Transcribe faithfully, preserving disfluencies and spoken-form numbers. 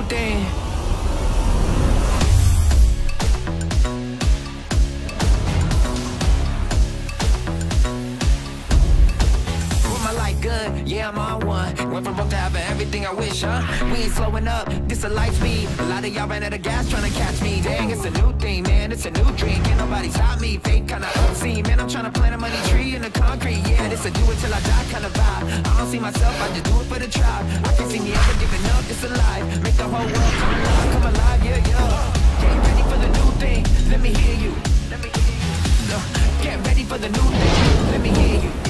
thing. Good, yeah, I'm on one. Went from broke to having everything I wish, huh? We ain't slowing up, this a light speed. A lot of y'all ran out of gas trying to catch me. Dang, it's a new thing, man, it's a new dream. Can't nobody stop me, fate kinda obscene. Man, I'm trying to plant a money tree in the concrete. Yeah, this a do it till I die kind of vibe. I don't see myself, I just do it for the tribe. I can see me ever giving up, it's alive. Make the whole world come alive, come alive, yeah, yeah. Get ready for the new thing, let me hear you. Let me hear you. No, get ready for the new thing, let me hear you.